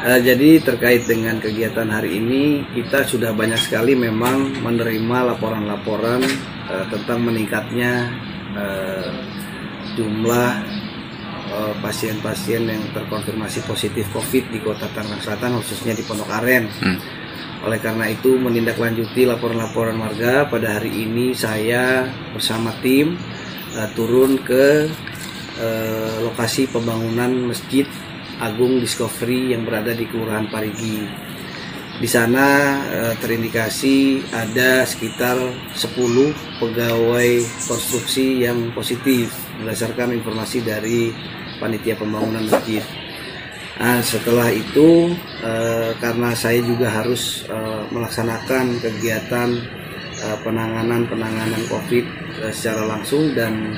Jadi terkait dengan kegiatan hari ini, kita sudah banyak sekali memang menerima laporan-laporan tentang meningkatnya jumlah pasien-pasien yang terkonfirmasi positif COVID di Kota Tangerang Selatan, khususnya di Pondok Aren. Oleh karena itu, menindaklanjuti laporan-laporan warga, pada hari ini saya bersama tim turun ke lokasi pembangunan Masjid Agung Discovery yang berada di Kelurahan Parigi. Di sana terindikasi ada sekitar 10 pegawai konstruksi yang positif berdasarkan informasi dari panitia pembangunan masjid. Nah, setelah itu karena saya juga harus melaksanakan kegiatan penanganan COVID secara langsung dan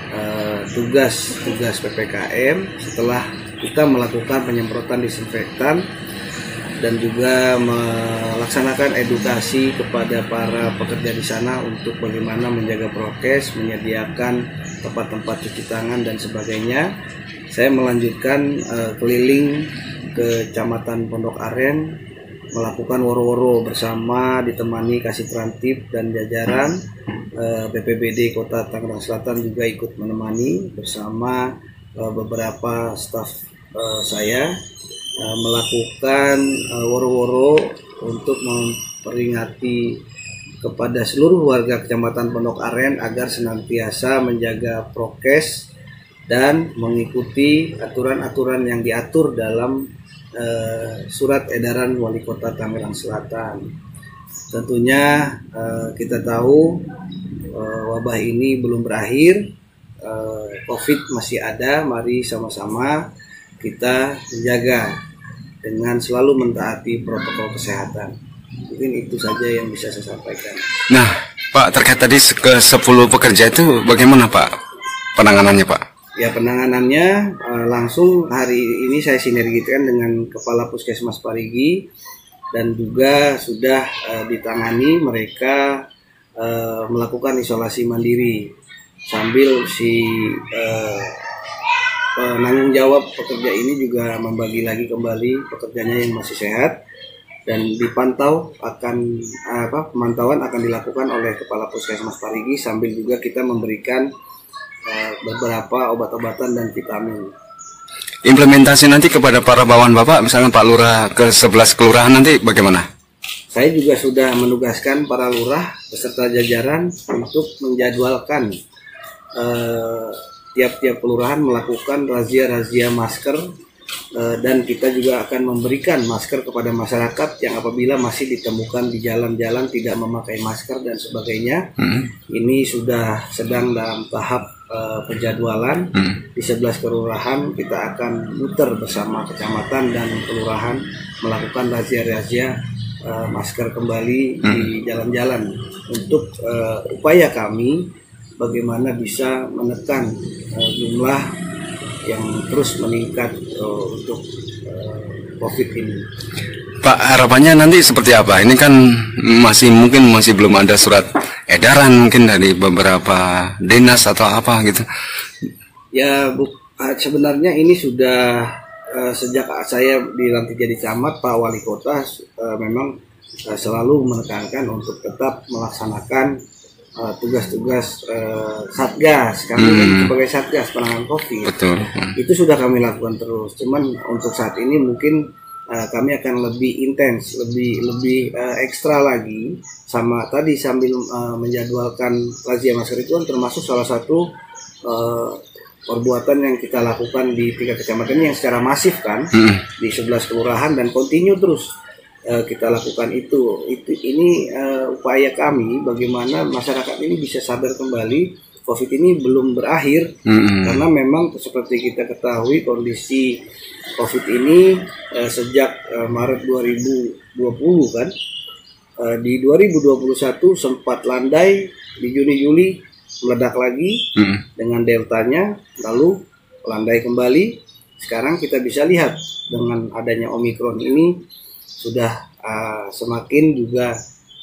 tugas PPKM, setelah kita melakukan penyemprotan disinfektan dan juga melaksanakan edukasi kepada para pekerja di sana untuk bagaimana menjaga prokes, menyediakan tempat-tempat cuci tangan dan sebagainya. Saya melanjutkan keliling ke Kecamatan Pondok Aren, melakukan woro-woro bersama ditemani Kasih Trantip dan jajaran. BPBD Kota Tangerang Selatan juga ikut menemani bersama beberapa staf saya melakukan woro-woro untuk memperingati kepada seluruh warga Kecamatan Pondok Aren agar senantiasa menjaga prokes dan mengikuti aturan-aturan yang diatur dalam surat edaran Wali Kota Tangerang Selatan. Tentunya kita tahu wabah ini belum berakhir, COVID masih ada. Mari sama-sama kita menjaga dengan selalu mentaati protokol kesehatan. Mungkin itu saja yang bisa saya sampaikan. Nah, Pak, terkait tadi ke 10 pekerja itu bagaimana Pak penanganannya Pak? Ya, penanganannya langsung hari ini saya sinergikan dengan Kepala Puskesmas Parigi dan juga sudah ditangani mereka melakukan isolasi mandiri sambil si penanggung jawab pekerja ini juga membagi lagi kembali pekerjanya yang masih sehat dan dipantau pemantauan akan dilakukan oleh Kepala Puskesmas Parigi sambil juga kita memberikan beberapa obat-obatan dan vitamin. Implementasi nanti kepada para bawahan Bapak, misalnya Pak Lurah ke 11 kelurahan nanti bagaimana? Saya juga sudah menugaskan para lurah beserta jajaran untuk menjadwalkan tiap-tiap kelurahan melakukan razia masker dan kita juga akan memberikan masker kepada masyarakat yang apabila masih ditemukan di jalan-jalan tidak memakai masker dan sebagainya. Ini sudah sedang dalam tahap penjadwalan. Di 11 kelurahan kita akan muter bersama kecamatan dan kelurahan melakukan razia masker kembali di jalan-jalan untuk upaya kami bagaimana bisa menekan jumlah yang terus meningkat untuk COVID ini. Pak, harapannya nanti seperti apa? Ini kan mungkin masih belum ada surat edaran mungkin dari beberapa dinas atau apa gitu. Ya, sebenarnya ini sudah sejak saya dilantik jadi camat, Pak Wali Kota memang selalu menekankan untuk tetap melaksanakan tugas-tugas satgas. Kami sebagai satgas penanganan COVID. Betul. Itu sudah kami lakukan terus. Cuman untuk saat ini mungkin kami akan lebih intens, lebih ekstra lagi sama tadi sambil menjadwalkan razia masker itu kan termasuk salah satu perbuatan yang kita lakukan di 3 kecamatan yang secara masif kan di 11 kelurahan dan kontinu terus kita lakukan itu. Ini upaya kami bagaimana masyarakat ini bisa sadar kembali COVID ini belum berakhir karena memang seperti kita ketahui kondisi COVID ini sejak Maret 2020 kan di 2021 sempat landai, di Juni-Juli meledak lagi dengan deltanya, lalu landai kembali. Sekarang kita bisa lihat dengan adanya Omikron ini sudah semakin juga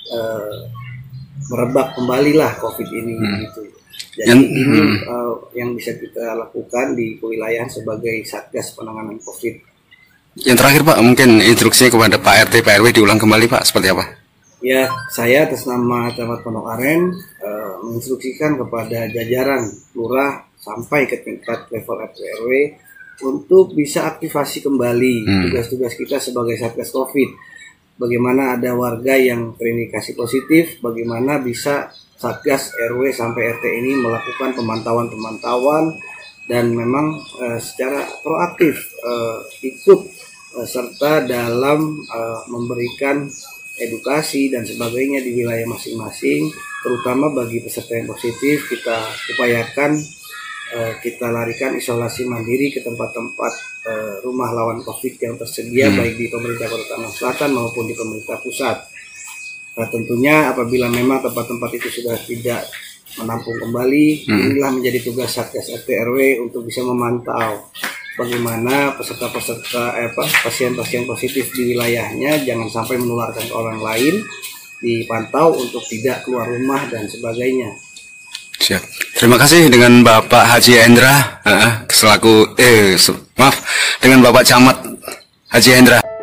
merebak kembali lah COVID ini gitu. Jadi ini yang bisa kita lakukan di kewilayahan sebagai Satgas Penanganan COVID. Yang terakhir Pak, mungkin instruksinya kepada Pak RT, Pak RW diulang kembali Pak, seperti apa? Ya, saya atas nama Camat Pondok Aren menginstruksikan kepada jajaran lurah sampai ke tingkat level RT RW untuk bisa aktivasi kembali tugas-tugas kita sebagai Satgas Covid. Bagaimana ada warga yang terindikasi positif, bagaimana bisa Satgas RW sampai RT ini melakukan pemantauan dan memang secara proaktif ikut serta dalam memberikan edukasi dan sebagainya di wilayah masing-masing, terutama bagi peserta yang positif kita upayakan kita larikan isolasi mandiri ke tempat-tempat rumah lawan COVID yang tersedia baik di pemerintah Kota Tangerang Selatan maupun di pemerintah pusat. Nah, tentunya apabila memang tempat-tempat itu sudah tidak menampung kembali, inilah menjadi tugas Satgas RT RW untuk bisa memantau bagaimana pasien-pasien positif di wilayahnya jangan sampai menularkan ke orang lain, dipantau untuk tidak keluar rumah dan sebagainya. Siap. Terima kasih dengan Bapak Haji Hendra selaku dengan Bapak Camat Haji Hendra.